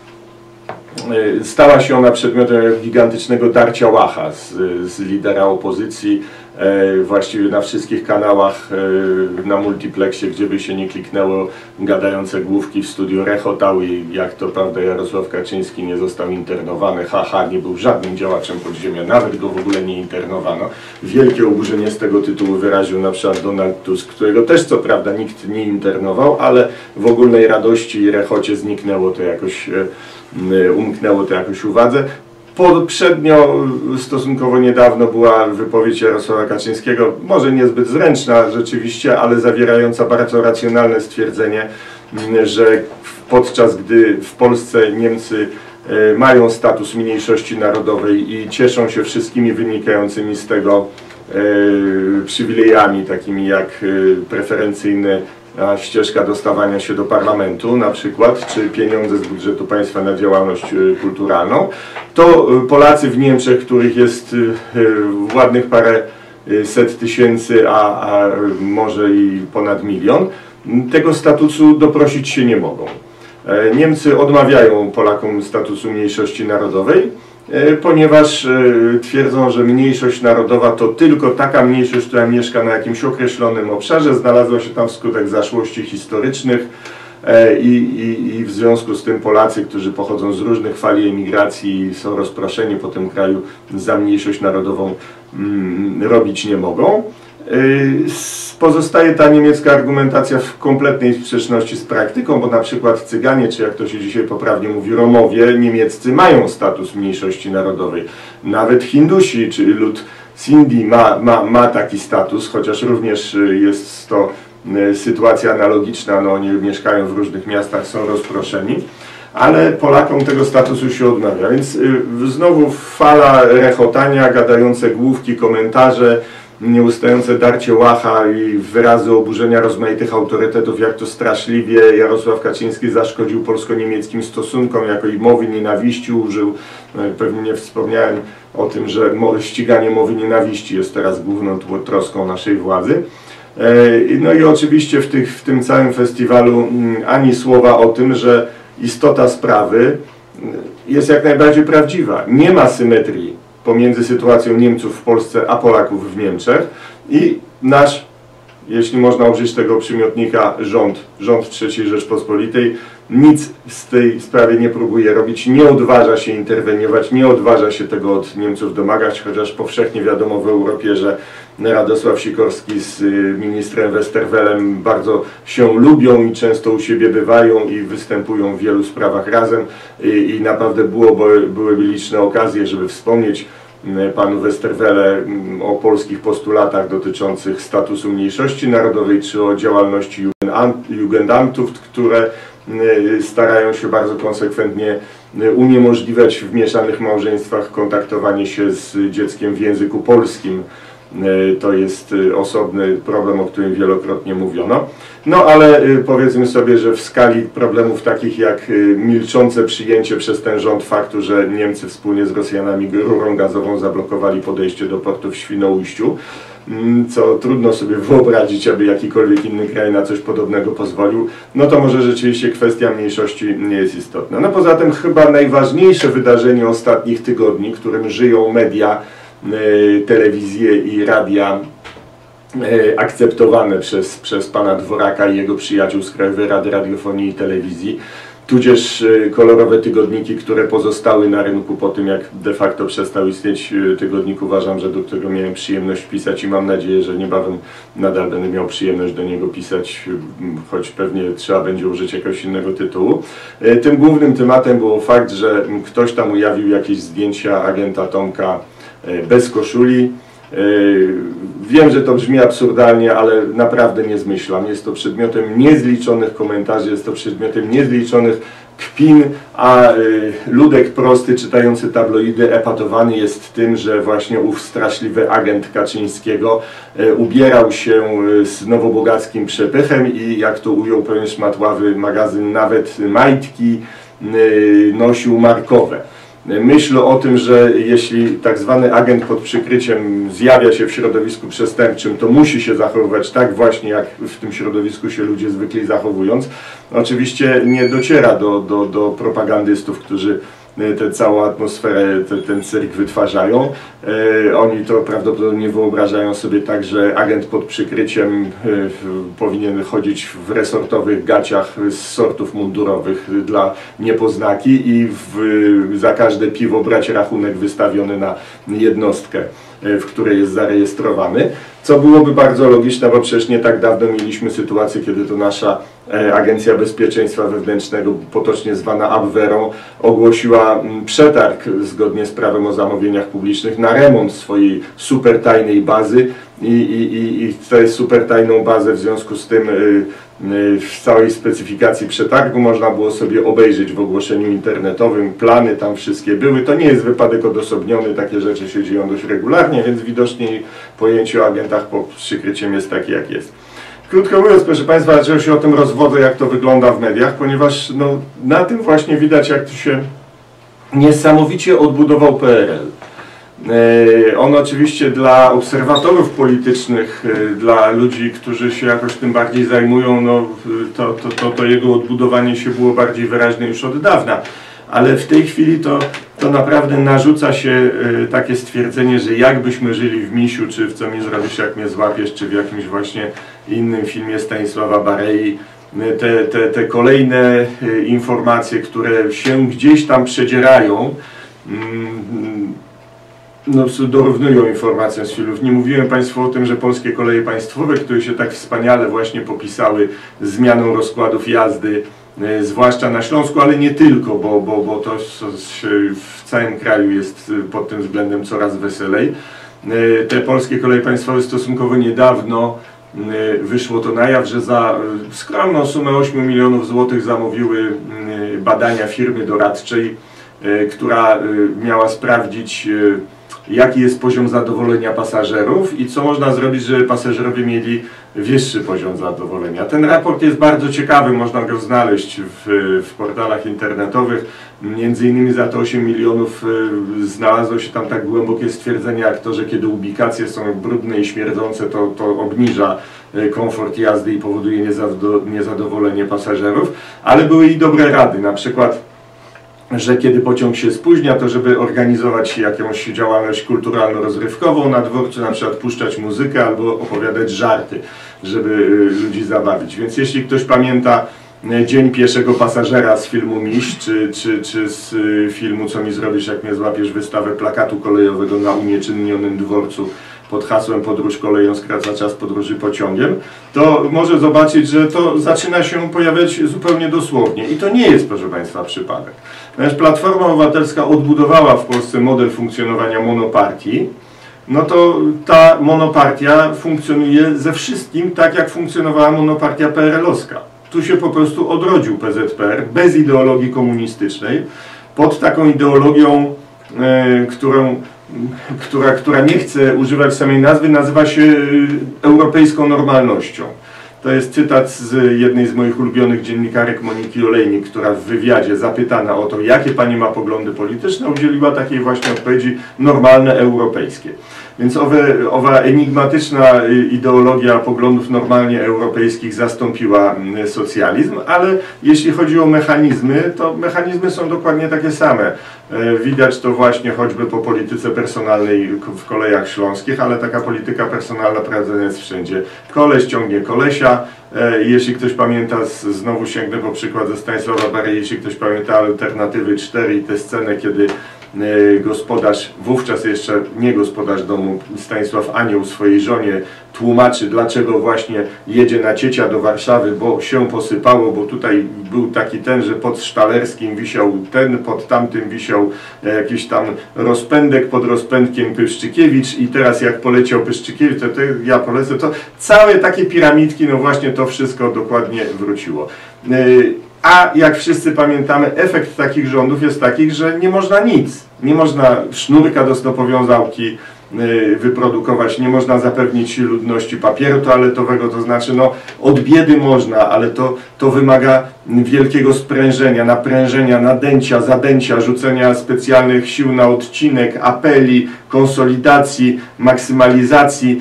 stała się ona przedmiotem gigantycznego darcia łacha z lidera opozycji, właściwie na wszystkich kanałach, na multiplexie, gdzie by się nie kliknęło, gadające główki w studiu rechotały, jak to prawda Jarosław Kaczyński nie został internowany, haha, nie był żadnym działaczem podziemia, nawet go w ogóle nie internowano. Wielkie oburzenie z tego tytułu wyraził na przykład Donald Tusk, którego też co prawda nikt nie internował, ale w ogólnej radości i rechocie umknęło to jakoś uwadze. Poprzednio, stosunkowo niedawno, była wypowiedź Jarosława Kaczyńskiego, może niezbyt zręczna rzeczywiście, ale zawierająca bardzo racjonalne stwierdzenie, że podczas gdy w Polsce Niemcy mają status mniejszości narodowej i cieszą się wszystkimi wynikającymi z tego przywilejami, takimi jak preferencyjna ścieżka dostawania się do parlamentu na przykład, czy pieniądze z budżetu państwa na działalność kulturalną, to Polacy w Niemczech, których jest ładnych parę set tysięcy, a może i ponad milion, tego statusu doprosić się nie mogą. Niemcy odmawiają Polakom statusu mniejszości narodowej, ponieważ twierdzą, że mniejszość narodowa to tylko taka mniejszość, która mieszka na jakimś określonym obszarze, znalazła się tam wskutek zaszłości historycznych i w związku z tym Polacy, którzy pochodzą z różnych fali emigracji i są rozproszeni po tym kraju, za mniejszość narodową robić nie mogą. Pozostaje ta niemiecka argumentacja w kompletnej sprzeczności z praktyką, bo na przykład Cyganie, czy jak to się dzisiaj poprawnie mówi, Romowie niemieccy mają status mniejszości narodowej. Nawet Hindusi, czy lud Sindhi ma taki status, chociaż również jest to sytuacja analogiczna, no oni mieszkają w różnych miastach, są rozproszeni, ale Polakom tego statusu się odmawia, więc znowu fala rechotania, gadające główki, komentarze, nieustające darcie łacha i wyrazy oburzenia rozmaitych autorytetów, jak to straszliwie Jarosław Kaczyński zaszkodził polsko-niemieckim stosunkom, jako i mowy nienawiści użył. Pewnie nie wspomniałem o tym, że ściganie mowy nienawiści jest teraz główną troską naszej władzy. No i oczywiście w tym całym festiwalu ani słowa o tym, że istota sprawy jest jak najbardziej prawdziwa. Nie ma symetrii pomiędzy sytuacją Niemców w Polsce a Polaków w Niemczech i nasz, jeśli można użyć tego przymiotnika, rząd III Rzeczpospolitej nic w tej sprawie nie próbuje robić, nie odważa się interweniować, nie odważa się tego od Niemców domagać, chociaż powszechnie wiadomo w Europie, że Radosław Sikorski z ministrem Westerwellem bardzo się lubią i często u siebie bywają i występują w wielu sprawach razem i naprawdę byłyby liczne okazje, żeby wspomnieć panu Westerwelle o polskich postulatach dotyczących statusu mniejszości narodowej, czy o działalności Jugendamtów, które starają się bardzo konsekwentnie uniemożliwiać w mieszanych małżeństwach kontaktowanie się z dzieckiem w języku polskim. To jest osobny problem, o którym wielokrotnie mówiono. No ale powiedzmy sobie, że w skali problemów takich jak milczące przyjęcie przez ten rząd faktu, że Niemcy wspólnie z Rosjanami rurą gazową zablokowali podejście do portu w Świnoujściu, co trudno sobie wyobrazić, aby jakikolwiek inny kraj na coś podobnego pozwolił, no to może rzeczywiście kwestia mniejszości nie jest istotna. No poza tym chyba najważniejsze wydarzenie ostatnich tygodni, którym żyją media, telewizje i radia akceptowane przez pana Dworaka i jego przyjaciół z Krajowej Rady Radiofonii i Telewizji, tudzież kolorowe tygodniki, które pozostały na rynku po tym, jak de facto przestał istnieć tygodnik, uważam, że do którego miałem przyjemność pisać i mam nadzieję, że niebawem nadal będę miał przyjemność do niego pisać, choć pewnie trzeba będzie użyć jakiegoś innego tytułu. Tym głównym tematem był fakt, że ktoś tam ujawnił jakieś zdjęcia agenta Tomka bez koszuli. Wiem, że to brzmi absurdalnie, ale naprawdę nie zmyślam. Jest to przedmiotem niezliczonych komentarzy, jest to przedmiotem niezliczonych kpin, a ludek prosty, czytający tabloidy, epatowany jest tym, że właśnie ów straszliwy agent Kaczyńskiego ubierał się z nowobogackim przepychem i, jak to ujął pewien szmatławy magazyn, nawet majtki nosił markowe. Myślę o tym, że jeśli tak zwany agent pod przykryciem zjawia się w środowisku przestępczym, to musi się zachowywać tak właśnie, jak w tym środowisku się ludzie zwykli zachowując. Oczywiście nie dociera do propagandystów, którzy tę całą atmosferę, ten cyrk wytwarzają. Oni to prawdopodobnie wyobrażają sobie tak, że agent pod przykryciem powinien chodzić w resortowych gaciach z sortów mundurowych dla niepoznaki i za każde piwo brać rachunek wystawiony na jednostkę, w której jest zarejestrowany. Co byłoby bardzo logiczne, bo przecież nie tak dawno mieliśmy sytuację, kiedy to nasza Agencja Bezpieczeństwa Wewnętrznego, potocznie zwana Abwehrą, ogłosiła przetarg zgodnie z prawem o zamówieniach publicznych na remont swojej supertajnej bazy i to jest super tajną bazę, w związku z tym w całej specyfikacji przetargu można było sobie obejrzeć w ogłoszeniu internetowym, plany tam wszystkie były. To nie jest wypadek odosobniony, takie rzeczy się dzieją dość regularnie, więc widocznie pojęcie o agentach pod przykryciem jest takie, jak jest. Krótko mówiąc, proszę Państwa, dlaczego się o tym rozwodzę, jak to wygląda w mediach, ponieważ no, na tym właśnie widać, jak to się niesamowicie odbudował PRL. On oczywiście dla obserwatorów politycznych, dla ludzi, którzy się jakoś tym bardziej zajmują, no, to jego odbudowanie się było bardziej wyraźne już od dawna. Ale w tej chwili to naprawdę narzuca się takie stwierdzenie, że jakbyśmy żyli w Misiu, czy w Co mi zrobisz, jak mnie złapiesz, czy w jakimś właśnie innym filmie Stanisława Barei, te kolejne informacje, które się gdzieś tam przedzierają, no, dorównują informacjom z filmów. Nie mówiłem Państwu o tym, że Polskie Koleje Państwowe, które się tak wspaniale właśnie popisały zmianą rozkładów jazdy, zwłaszcza na Śląsku, ale nie tylko, bo to w całym kraju jest pod tym względem coraz weselej. Te Polskie Koleje Państwowe stosunkowo niedawno wyszło to na jaw, że za skromną sumę 8 milionów złotych zamówiły badania firmy doradczej, która miała sprawdzić, jaki jest poziom zadowolenia pasażerów i co można zrobić, żeby pasażerowie mieli wyższy poziom zadowolenia. Ten raport jest bardzo ciekawy, można go znaleźć w portalach internetowych. Między innymi za te 8 milionów znalazło się tam tak głębokie stwierdzenie jak to, że kiedy ubikacje są brudne i śmierdzące, to obniża komfort jazdy i powoduje niezadowolenie pasażerów, ale były i dobre rady, na przykład że kiedy pociąg się spóźnia, to żeby organizować jakąś działalność kulturalno-rozrywkową na dworcu, na przykład puszczać muzykę albo opowiadać żarty, żeby ludzi zabawić. Więc jeśli ktoś pamięta Dzień pieszego pasażera z filmu Miś, czy z filmu Co mi zrobisz, jak mnie złapiesz, wystawę plakatu kolejowego na unieczynionym dworcu pod hasłem Podróż koleją skraca czas podróży pociągiem, to może zobaczyć, że to zaczyna się pojawiać zupełnie dosłownie. I to nie jest, proszę Państwa, przypadek. Ponieważ Platforma Obywatelska odbudowała w Polsce model funkcjonowania monopartii, no to ta monopartia funkcjonuje ze wszystkim tak, jak funkcjonowała monopartia PRL-owska. Tu się po prostu odrodził PZPR bez ideologii komunistycznej, pod taką ideologią, która nie chce używać samej nazwy, nazywa się europejską normalnością. To jest cytat z jednej z moich ulubionych dziennikarek Moniki Olejnik, która w wywiadzie zapytana o to, jakie pani ma poglądy polityczne, udzieliła takiej właśnie odpowiedzi: normalne europejskie. Więc owa enigmatyczna ideologia poglądów normalnie europejskich zastąpiła socjalizm, ale jeśli chodzi o mechanizmy, to mechanizmy są dokładnie takie same. Widać to właśnie choćby po polityce personalnej w Kolejach Śląskich, ale taka polityka personalna prowadzona jest wszędzie. Koleś ciągnie kolesia. Jeśli ktoś pamięta, znowu sięgnę po przykład ze Stanisława Barei, jeśli ktoś pamięta Alternatywy 4 i tę scenę, kiedy gospodarz, wówczas jeszcze nie gospodarz domu, Stanisław Anioł swojej żonie tłumaczy, dlaczego właśnie jedzie na Ciecia do Warszawy, bo się posypało, bo tutaj był taki ten, że pod Sztalerskim wisiał ten, pod tamtym wisiał jakiś tam rozpędek, pod rozpędkiem Pyszczykiewicz i teraz jak poleciał Pyszczykiewicz, to ja polecę, to całe takie piramidki, no właśnie to wszystko dokładnie wróciło. A jak wszyscy pamiętamy, efekt takich rządów jest taki, że nie można nic. Nie można sznurka do snopowiązałki wyprodukować, nie można zapewnić ludności papieru toaletowego, to znaczy no od biedy można, ale to wymaga wielkiego sprężenia, naprężenia, nadęcia, zadęcia, rzucenia specjalnych sił na odcinek, apeli, konsolidacji, maksymalizacji.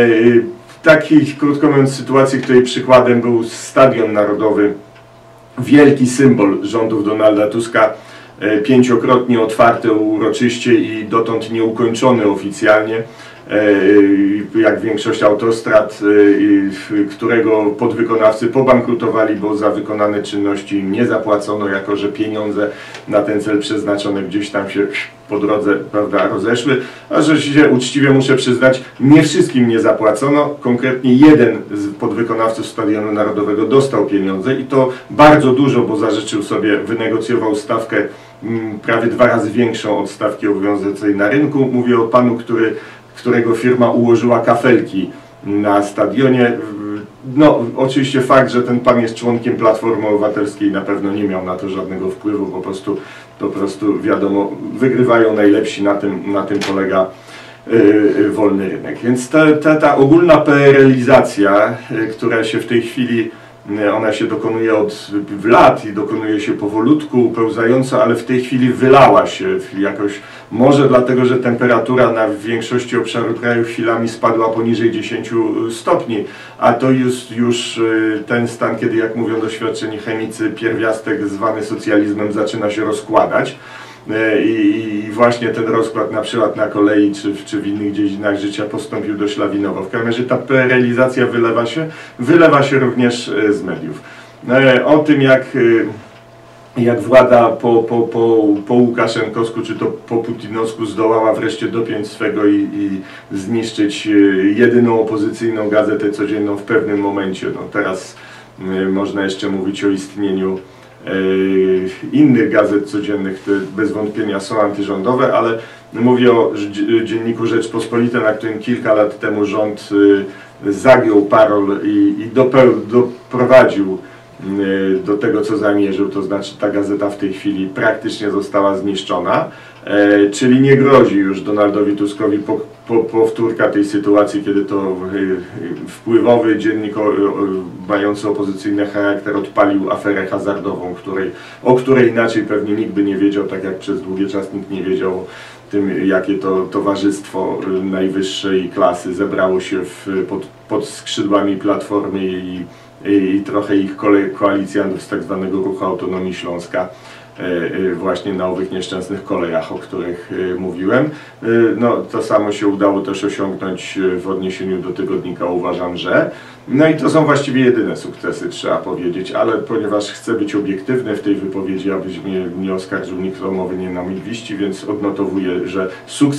Takich, krótko mówiąc, sytuacji, której przykładem był Stadion Narodowy, wielki symbol rządów Donalda Tuska, 5-krotnie otwarty uroczyście i dotąd nieukończony oficjalnie, jak większość autostrad, którego podwykonawcy pobankrutowali, bo za wykonane czynności nie zapłacono, jako że pieniądze na ten cel przeznaczone gdzieś tam się po drodze, prawda, rozeszły. A że się uczciwie muszę przyznać, nie wszystkim nie zapłacono. Konkretnie jeden z podwykonawców Stadionu Narodowego dostał pieniądze i to bardzo dużo, bo zażyczył sobie, wynegocjował stawkę prawie 2 razy większą od stawki obowiązującej na rynku. Mówię o panu, który którego firma ułożyła kafelki na stadionie. No, oczywiście fakt, że ten pan jest członkiem Platformy Obywatelskiej, na pewno nie miał na to żadnego wpływu, po prostu wiadomo, wygrywają najlepsi, na tym polega wolny rynek. Więc ta ogólna PRL-izacja, która się w tej chwili, ona się dokonuje od lat i dokonuje się powolutku, pełzająco, ale w tej chwili wylała się jakoś, może dlatego, że temperatura na większości obszaru kraju chwilami spadła poniżej 10 stopni, a to już ten stan, kiedy, jak mówią doświadczeni chemicy, pierwiastek zwany socjalizmem zaczyna się rozkładać. I właśnie ten rozkład na przykład na kolei czy w innych dziedzinach życia postąpił dość lawinowo. W każdym razie ta PRL-izacja wylewa się również z mediów. O tym jak władza po Łukaszenkowsku czy to po putinowsku zdołała wreszcie dopiąć swego i zniszczyć jedyną opozycyjną gazetę codzienną w pewnym momencie. No teraz można jeszcze mówić o istnieniu innych gazet codziennych, które bez wątpienia są antyrządowe, ale mówię o dzienniku Rzeczpospolita, na którym kilka lat temu rząd zagiął parol i doprowadził do tego, co zamierzył, to znaczy ta gazeta w tej chwili praktycznie została zniszczona, czyli nie grozi już Donaldowi Tuskowi powtórka tej sytuacji, kiedy to wpływowy dziennik mający opozycyjny charakter odpalił aferę hazardową, o której inaczej pewnie nikt by nie wiedział, tak jak przez długi czas nikt nie wiedział o tym, jakie to towarzystwo najwyższej klasy zebrało się pod skrzydłami Platformy i trochę ich koalicjantów z tak zwanego Ruchu Autonomii Śląska, właśnie na owych nieszczęsnych kolejach, o których mówiłem. No, to samo się udało też osiągnąć w odniesieniu do tygodnika Uważam, że. No i to są właściwie jedyne sukcesy, trzeba powiedzieć, ale ponieważ chcę być obiektywny w tej wypowiedzi, abyś mnie nie oskarżył nikt o mowy nienawiści, więc odnotowuję, że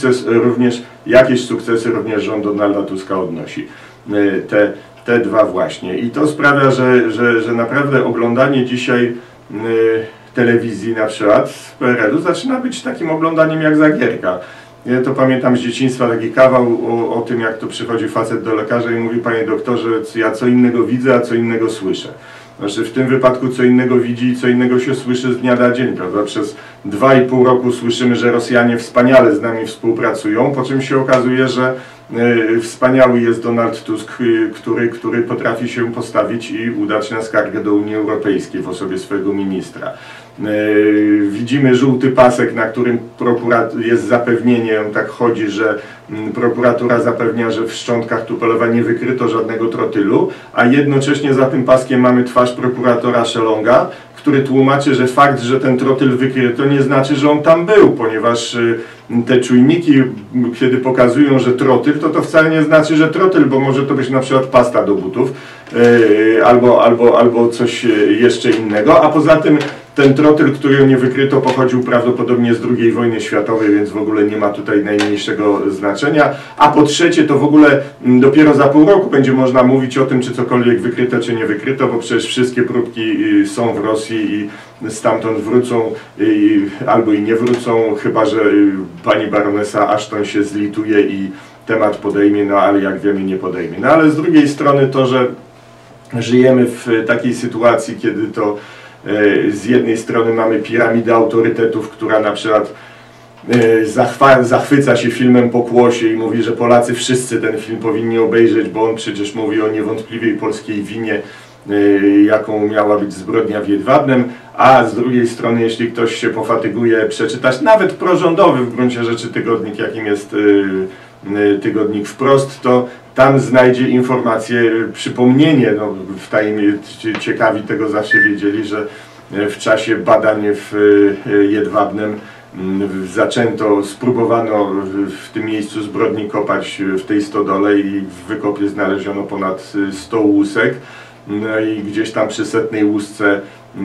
jakieś sukcesy również rząd Donalda Tuska odnosi. Te dwa właśnie. I to sprawia, że naprawdę oglądanie dzisiaj telewizji na przykład w PRL-u zaczyna być takim oglądaniem jak Zagierka. Ja to pamiętam z dzieciństwa taki kawał o tym, jak to przychodzi facet do lekarza i mówi: panie doktorze, ja co innego widzę, a co innego słyszę. Znaczy w tym wypadku co innego widzi i co innego się słyszy z dnia na dzień, prawda? Przez 2,5 roku słyszymy, że Rosjanie wspaniale z nami współpracują, po czym się okazuje, że wspaniały jest Donald Tusk, który potrafi się postawić i udać na skargę do Unii Europejskiej w osobie swojego ministra. Widzimy żółty pasek, na którym jest zapewnienie, on tak chodzi, że prokuratura zapewnia, że w szczątkach Tupolewa nie wykryto żadnego trotylu, a jednocześnie za tym paskiem mamy twarz prokuratora Szelonga, który tłumaczy, że fakt, że ten trotyl wykryto, nie znaczy, że on tam był, ponieważ te czujniki, kiedy pokazują, że trotyl, to wcale nie znaczy, że trotyl, bo może to być na przykład pasta do butów albo coś jeszcze innego, a poza tym ten trotyl, którego nie wykryto, pochodził prawdopodobnie z II wojny światowej, więc w ogóle nie ma tutaj najmniejszego znaczenia. A po trzecie, to w ogóle dopiero za pół roku będzie można mówić o tym, czy cokolwiek wykryto, czy nie wykryto, bo przecież wszystkie próbki są w Rosji i stamtąd wrócą albo i nie wrócą, chyba że pani baronesa Ashton się zlituje i temat podejmie, no ale jak wiemy, nie podejmie. No ale z drugiej strony to, że żyjemy w takiej sytuacji, kiedy to z jednej strony mamy piramidę autorytetów, która na przykład zachwyca się filmem Pokłosie i mówi, że Polacy wszyscy ten film powinni obejrzeć, bo on przecież mówi o niewątpliwej polskiej winie, jaką miała być zbrodnia w Jedwabnem, a z drugiej strony, jeśli ktoś się pofatyguje przeczytać nawet prorządowy w gruncie rzeczy tygodnik, jakim jest tygodnik Wprost, to tam znajdzie informację, przypomnienie, no, ciekawi tego zawsze wiedzieli, że w czasie badań w Jedwabnem spróbowano w tym miejscu zbrodni kopać w tej stodole i w wykopie znaleziono ponad 100 łusek. No i gdzieś tam przy 100. łusce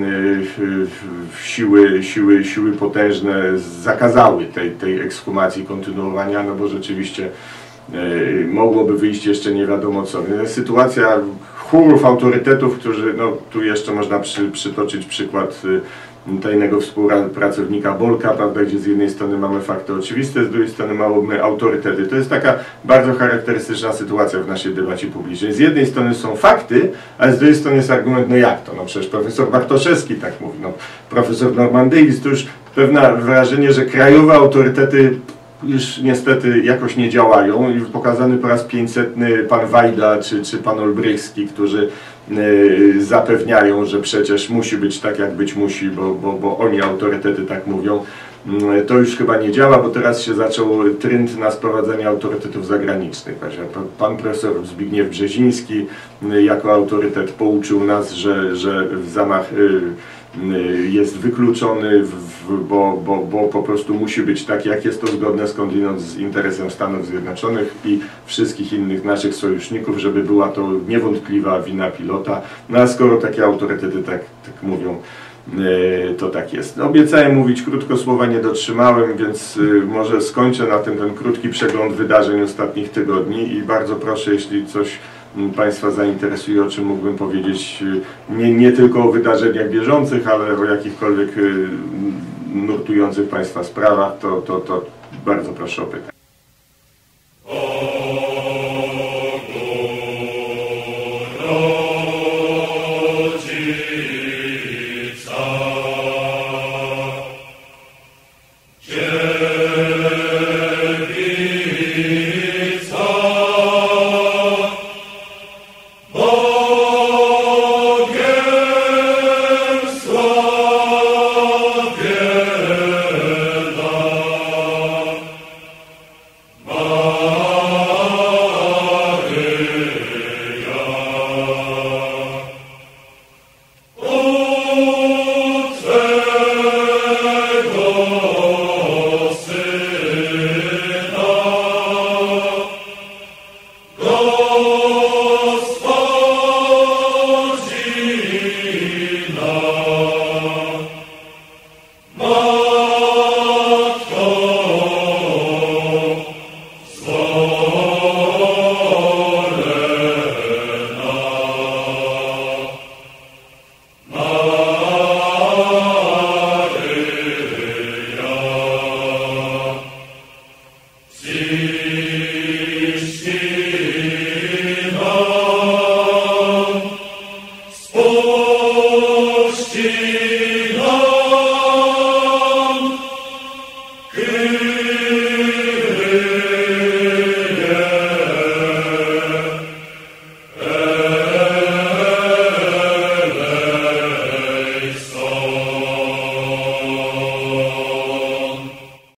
siły potężne zakazały tej ekshumacji, kontynuowania, no bo rzeczywiście mogłoby wyjść jeszcze nie wiadomo co. Sytuacja chórów autorytetów, którzy, no tu jeszcze można przytoczyć przykład tajnego współpracownika Bolka, prawda, gdzie z jednej strony mamy fakty oczywiste, z drugiej strony mamy autorytety. To jest taka bardzo charakterystyczna sytuacja w naszej debacie publicznej. Z jednej strony są fakty, ale z drugiej strony jest argument, no jak to? No przecież profesor Bartoszewski tak mówi, no profesor Norman Davis, to już pewne wrażenie, że krajowe autorytety już niestety jakoś nie działają i pokazany po raz 500 pan Wajda czy pan Olbrychski, którzy zapewniają, że przecież musi być tak, jak być musi, bo oni autorytety tak mówią. To już chyba nie działa, bo teraz się zaczął trend na sprowadzenie autorytetów zagranicznych. Pan profesor Zbigniew Brzeziński jako autorytet pouczył nas, że zamach jest wykluczony, bo po prostu musi być tak, jak jest to zgodne skądinąd z interesem Stanów Zjednoczonych i wszystkich innych naszych sojuszników, żeby była to niewątpliwa wina pilota. No a skoro takie autorytety tak mówią, to tak jest. Obiecałem mówić krótko, słowa nie dotrzymałem, więc może skończę na tym ten krótki przegląd wydarzeń ostatnich tygodni i bardzo proszę, jeśli coś Państwa zainteresuje, o czym mógłbym powiedzieć, nie tylko o wydarzeniach bieżących, ale o jakichkolwiek nurtujących Państwa sprawach, to bardzo proszę o pytania.